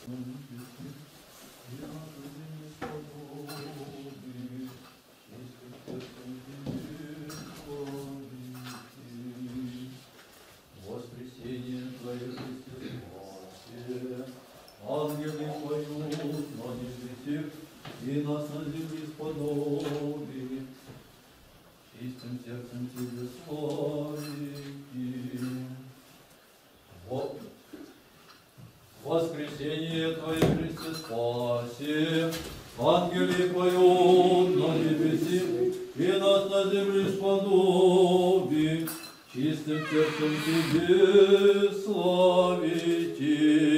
Воскресение Твое, Христе, спаси. Ангелы поют на небесе, и нас на земле сподоби. Чистым сердцем Тебе славим. Воскресение Твое, Христе, спаси. Ангелы поют на небесе, и нас на земле сподоби. Чистым сердцем Тебе славите.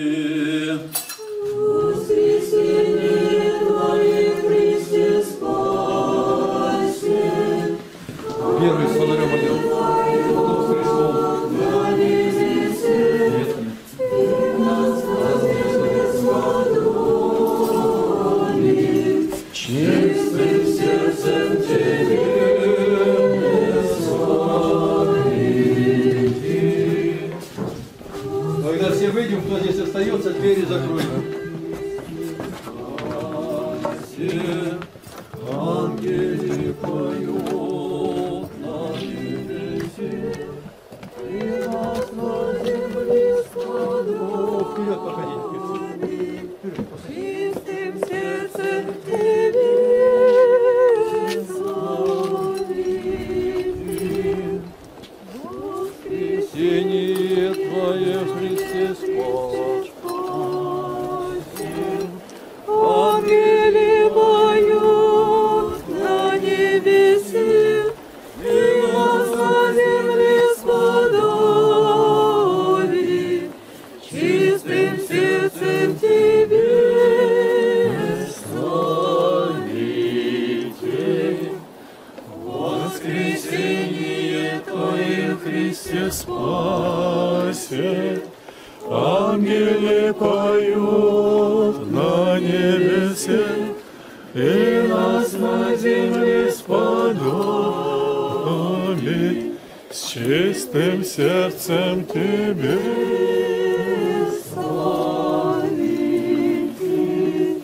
Воскресение Твое, Христе, спаси. Первый с фонарем одел, потом с Христом. Чистым сердцем Тебе славите. Когда все выйдем, кто здесь остается, двери закроем. Ангелы поют на небесе, и нас на земле сподоби. Вперед походите. Чистым сердцем Тебе славите. Воскресение Твое, Христе, спаси. Ангелы поют на небесе, и нас на земле сподоби. Чистым сердцем Тебе славите. Воскресение Твое, Христе, спаси. Ангелы поют на небесе, и нас на земле сподоби. С чистым сердцем Тебе славите.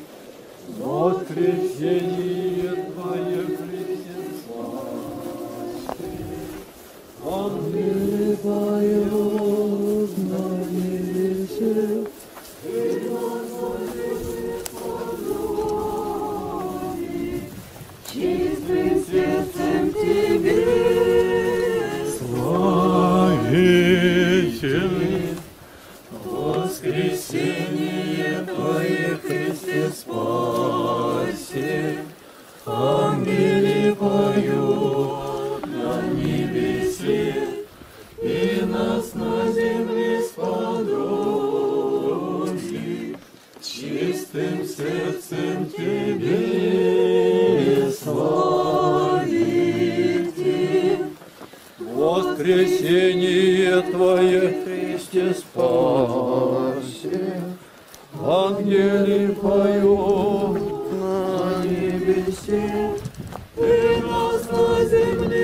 Воскресение Твое, Христе, спаси. Ангелы поют на небесе, и нас на земле сподоби. Чистым сердцем Тебе славите. Воскресение Твое, Христе, спаси. Ангелы поют на небесе, и нас на земле сподоби. Чистым сердцем Тебе славите. Воскресение Твое, Христе, спаси. Ангелы поют на небесе, И нас на земле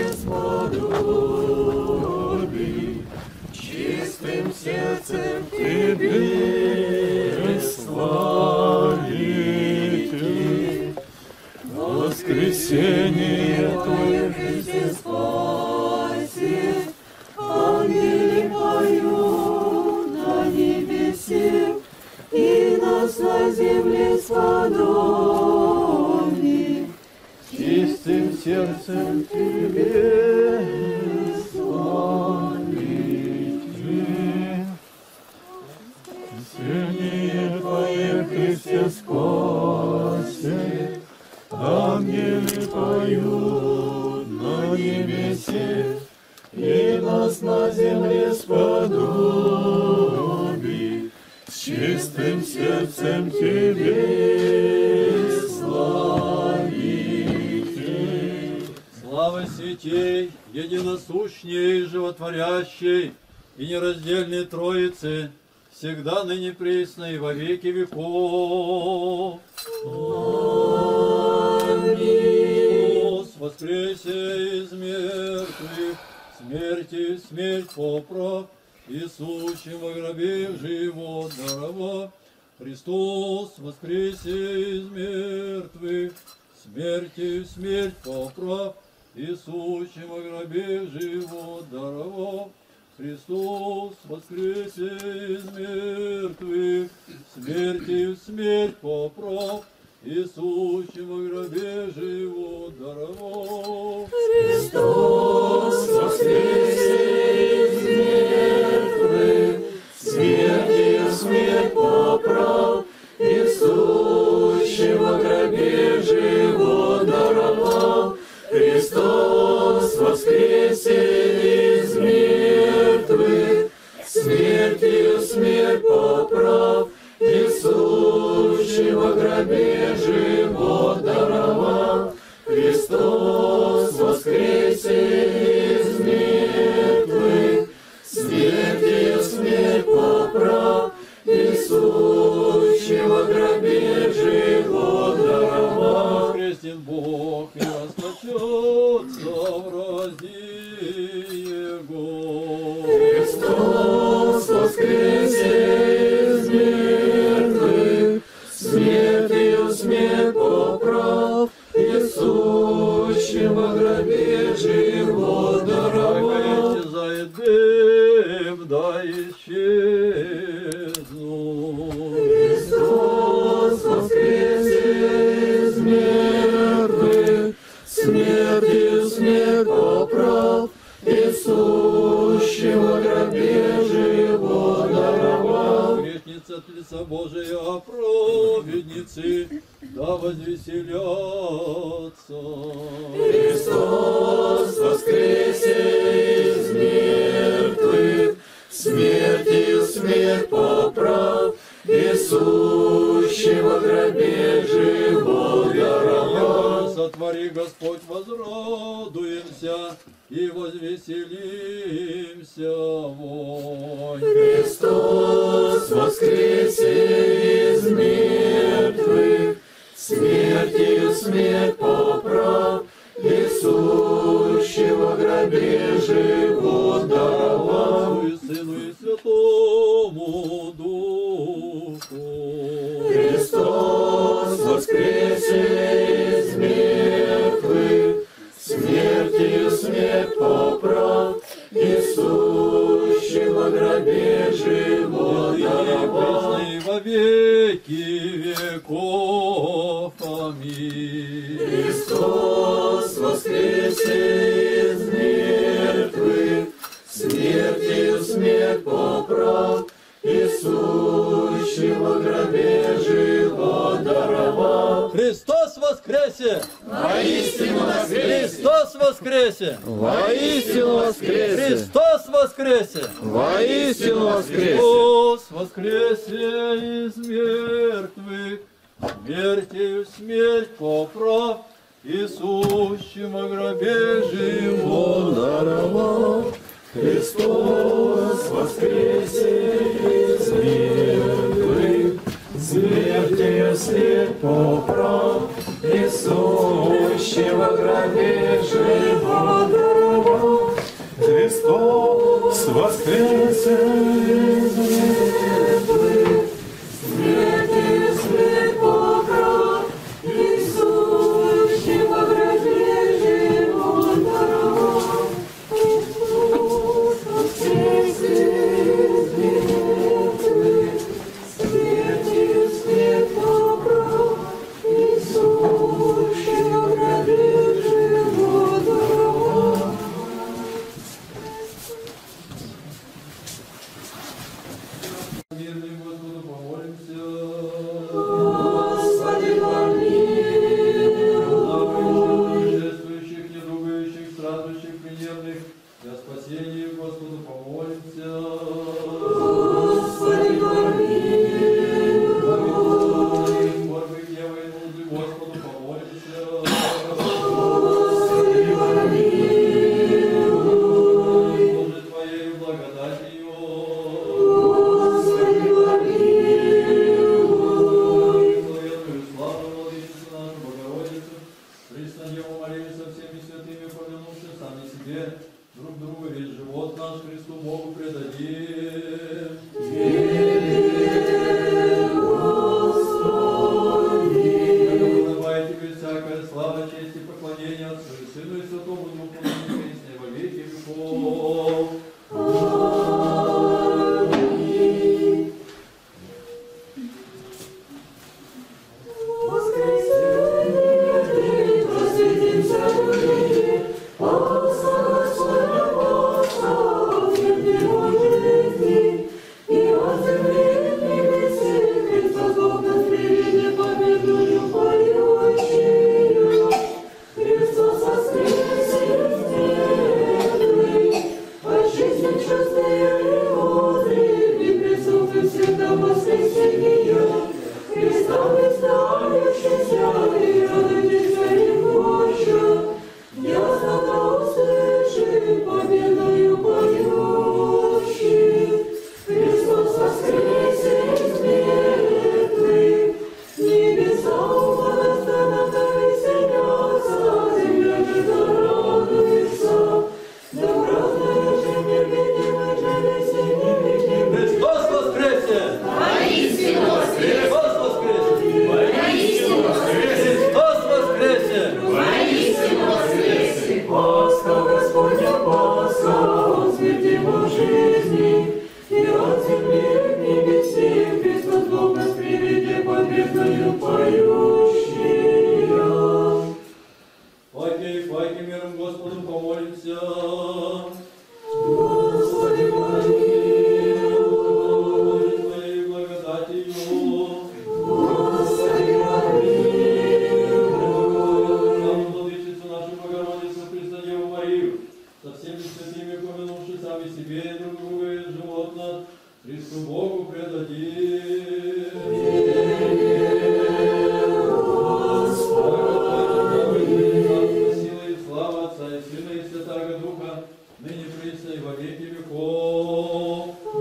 сподоби. Чистым сердцем Тебе славите. Воскресение Твое, Христе, спаси. Ангелы поют на небесе, и нас на земле сподоби. чистым сердцем Тебе славите. Воскресение Твое, Христе, спаси. Ангелы поют на небесе, и нас на земле сподоби. С чистым сердцем Тебе славите. Слава сетей, единосущней, животворящей и нераздельной Троицы, всегда ныне пресно и во веки веков. Христос воскресе из мертвых, смерти смерть поправ, и сущим во гробе живот даровав, Христос воскресе из мертвых, смертью смерть поправ, и сущим о гробе живот даровал. Христос воскресе из мертвых, смертью смерть поправ, и сущим о гробе живот даровал. Христос воскресе из мертвых, смертью смерть поправ, и сущим во гробе живот даровал. Христос воскресе из мертвых, смертью смерть поправ, и сущим во гробе живот даровал. Христос воскресе из мертвых, смертью смерть поправ, и сущим во гробе живот даровал. Воскреснет Бог и расплачется в разде Его. Христос воскресе из мертвых, смертью смерть поправ, и сущим во гробе живот даровал. Исчезает дым, да исчезнут. Христос воскресе из мертвых, смертью смерть поправ, и сущим во гробе живот даровал. Грешница от лица Божия, праведницы, да возвеселятся. Христос воскресе из мертвых, смертью смерть поправ, и сущим во гробе живот даровал. Сотвори, Господь, возрадуемся и возвеселимся вой. Христос воскресе из мертвых, смертью смерть поправ, и сущим во гробе живот даровал. И Сыну и Святому Духу. Христос воскресе из мертвых, смертью смерть поправ, и сущим во гробе живот даровал. И во веки веков. Аминь. Христос воскресе из мертвых, смертью смерть поправ, и сущим во гробе живот даровал. Христос воскресе! Воистину воскресе! Христос воскресе! Воистину воскресе! Христос воскресе! Воистину воскресе! Христос воскресе из мертвых, смертью смерть поправ, и сущим о гробе живот даровал. Христос воскресе из мертвых, смертью смерть поправ, и сущим во гробе живот даровал. Христос воскресе из мертвых, смертью смерть поправ, и сущим во гробе живот даровал. Христос воскресе из мертвых, смертью смерть поправ, и сущим во гробе живот даровал. Мирным Господу помолимся. Господи, помилуй. Путешествующих, недугающих, страждущих, принервных, для спасения Господу помолимся. Господи, помилуй. Скорбы, гнева и нужды Господу помолимся. Господи, помилуй. Боже Твоей благодатью. Господи, помилуй. Христу Богу предадим. Сила и слава Отца и Сына и Святаго Духа, ныне присно и во веки веков.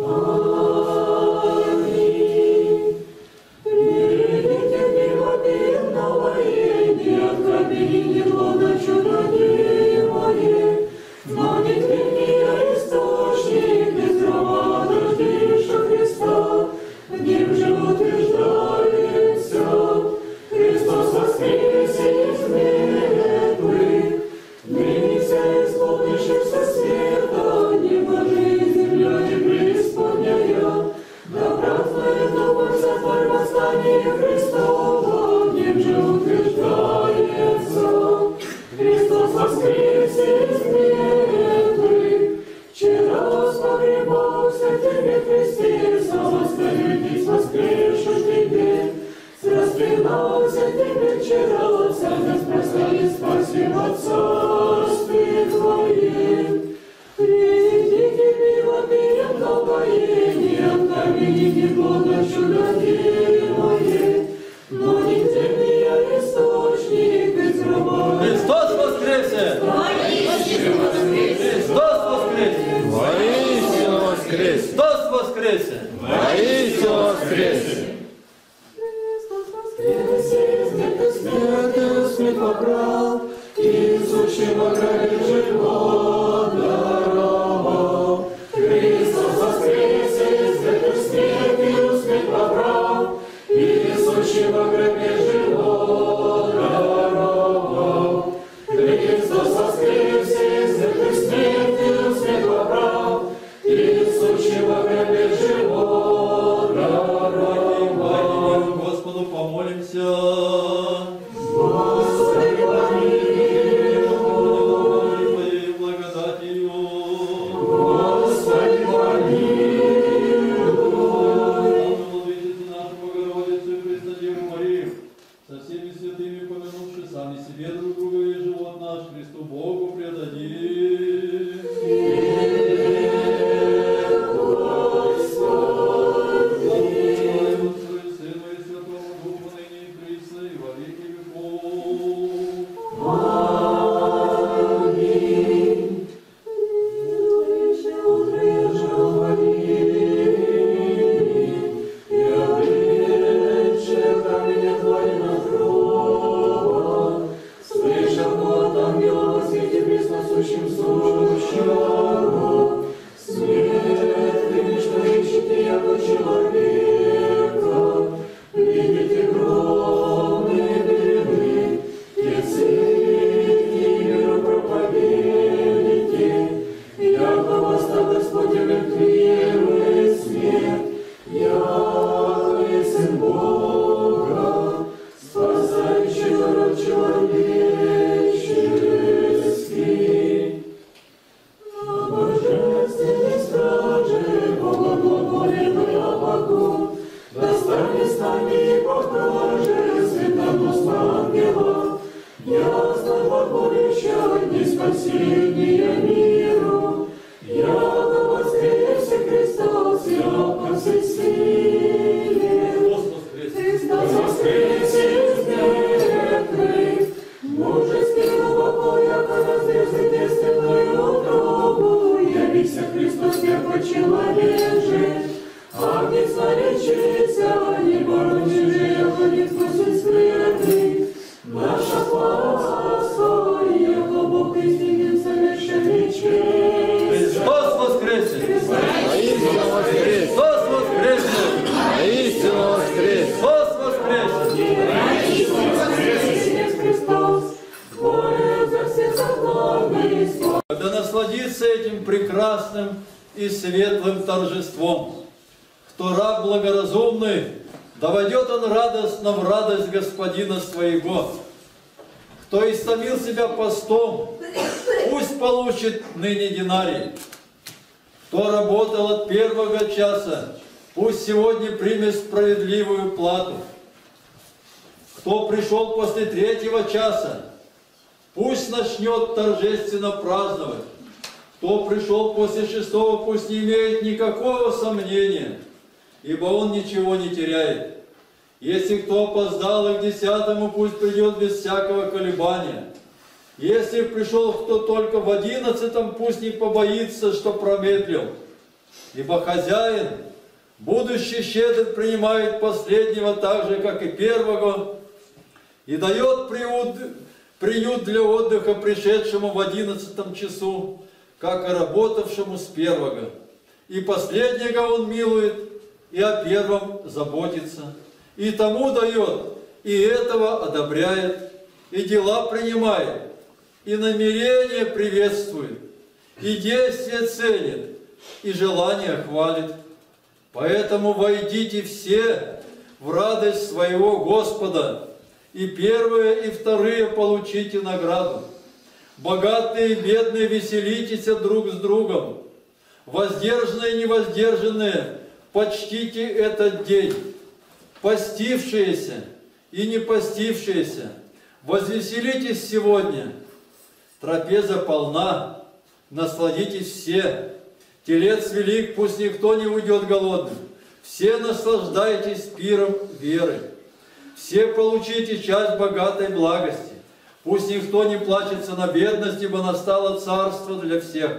Аминь. Примите миловидного и не откровение плода чудодивое, но не древнее источник без грома дождиша Христа, в нем же утверждается Христос воскресе из мертвых, ныне вся исполнившихся света, небо жизнь, земля не преисподняя, да празднует новым собой восстание Христова, в нем же утверждается Христос воскресе из мертвых, вчера погребался тебе Христе, самостоятельность воскресший тебе, распинался тебе вчера, сам распространит спасибо в царстве Твоем. Придите пиво пьем новое, не откровение, не плодно чудодивое, но не древнее источник без грома. Христос воскресе! Христос воскресе! Воистину воскрес! Христос воскресе! Воистину воскрес! Христос воскресе, смерть побрал, и сущего гробе живот даровал. Христос воскресе, смерть побрал, и сущего гробе живот даровал. Христос воскресе, смерть побрал, и сущего гробе живот даровал. Господу помолимся. Господи, помилуй, Твоей благодатью. Господи, помилуй. Владычица нашу Богородицу и Преснодеву Марию, со всеми святыми помянувши сами себе друг друга и живот наш Христу Богу предадим. Слава Отцу и Сыну и Святому Духу, ныне и присно и во веки веков. Аминь. Мудрые говорили, и облече камень отвалено гроба, слышал от ангела во свете пресносущим сущего. Свет, вы что ищете, яко человека, видите громные белы, и церкви миру проповедите, яко восстал Господь и мертвее смерть, яко и Сын Бога, спасающий народ человеческий. На божественной страже Бога глаголемый Авакум, достань с нами и покажи светоносца ангела, ясно глаголюща дни спасения миру, яко воскресе Христос, яко всесилие. Христос воскресе из мертвых, мужеский глубоко, яко разрез единственную утробу, явися Христос, яко человеже, Агнец наречися, не борочи же, яко не вкусен смертный, наша Пасха, яко Бог истинен совершенный честь. Христос воскресе! Воистину воскрес! Христос воскресе! Воистину воскрес! Христос воскресе! Христос, Боже за все заглавные слова. Да насладиться этим прекрасным и светлым торжеством. Кто раб благоразумный, да войдет он радостно в радость Господина своего. Кто истомил себя постом, пусть получит ныне динарий. Кто работал от первого часа, пусть сегодня примет справедливую плату. Кто пришел после третьего часа, пусть начнет торжественно праздновать. Кто пришел после шестого, пусть не имеет никакого сомнения, ибо он ничего не теряет. Если кто опоздал и к десятому, пусть придет без всякого колебания. Если пришел кто только в 11-м, пусть не побоится, что промедлил. Ибо хозяин, будущий щедр, принимает последнего так же, как и первого, и дает приют для отдыха пришедшему в 11-м часу, как и работавшему с первого. И последнего он милует, и о первом заботится. И тому дает, и этого одобряет, и дела принимает, и намерения приветствует, и действия ценит, и желания хвалит. Поэтому войдите все в радость своего Господа, и первые, и вторые получите награду. Богатые и бедные веселитесь друг с другом. Воздержанные и невоздержанные, почтите этот день. Постившиеся и не постившиеся, возвеселитесь сегодня. Трапеза полна, насладитесь все. Телец велик, пусть никто не уйдет голодным. Все наслаждайтесь пиром веры. Все получите часть богатой благости. Пусть никто не плачется на бедность, ибо настало царство для всех.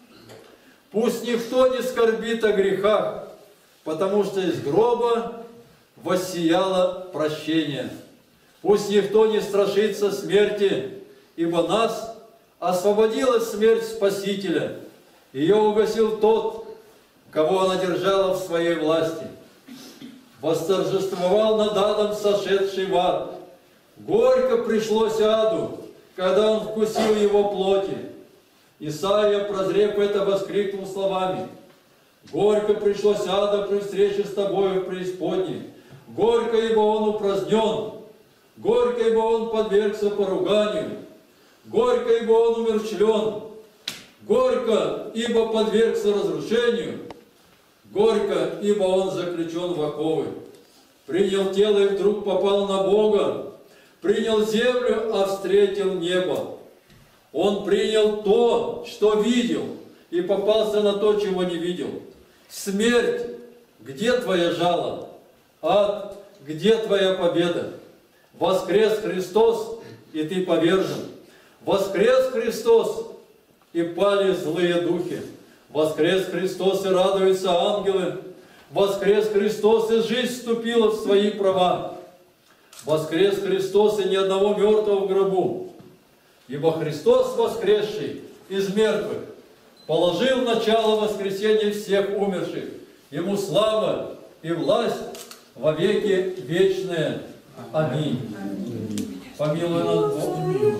Пусть никто не скорбит о грехах, потому что из гроба воссияло прощение. Пусть никто не страшится смерти, ибо нас освободила смерть Спасителя. Ее угасил тот, кого она держала в своей власти. Восторжествовал над адом сошедший в ад. Горько пришлось аду, когда он вкусил его плоти. Исаия, прозрев это, воскликнул словами: «Горько пришлось ада при встрече с тобою в преисподней. Горько, ибо он упразднен. Горько, ибо он подвергся поруганию. Горько, ибо он умерщвлен. Горько, ибо подвергся разрушению. Горько, ибо он заключен в оковы. Принял тело и вдруг попал на Бога. Принял землю, а встретил небо. Он принял то, что видел, и попался на то, чего не видел. Смерть, где твоя жало? Ад, где твоя победа? Воскрес Христос, и ты повержен. Воскрес Христос, и пали злые духи. Воскрес Христос, и радуются ангелы. Воскрес Христос, и жизнь вступила в свои права. Воскрес Христос, и ни одного мертвого в гробу. Ибо Христос, воскресший из мертвых, положил начало воскресения всех умерших. Ему слава и власть во веки вечные. Аминь. Помилуй нас, Бог.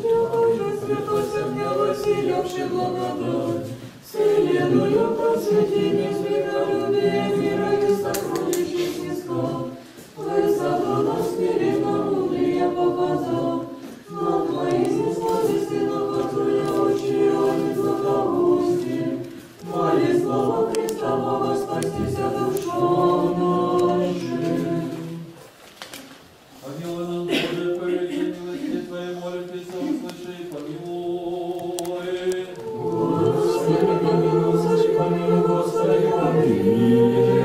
Вселенную просвети, безвинолюбие мира и сокровищ снискал. Высоту нас смиренно мудрее показал. Но твои слависти, но которые очи, они златоусти. Моли слово Христова, спастися душою нашей. Помилуй нас, Боже, по великой милости Твоей, молитесь, услыши, помилуй. Господи, помилуй, Господи, помилуй, Господи, помилуй.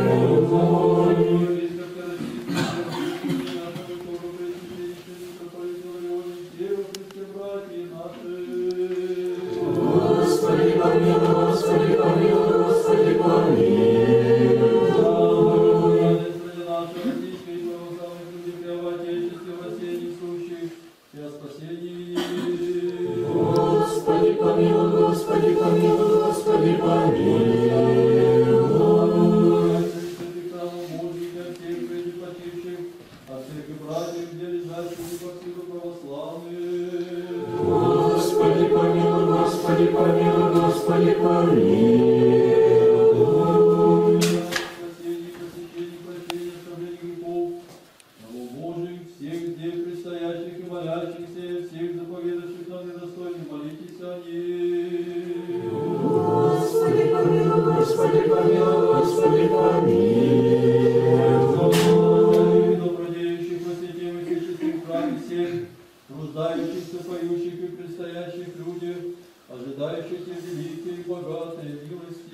ожидающих и великие, богатые, милости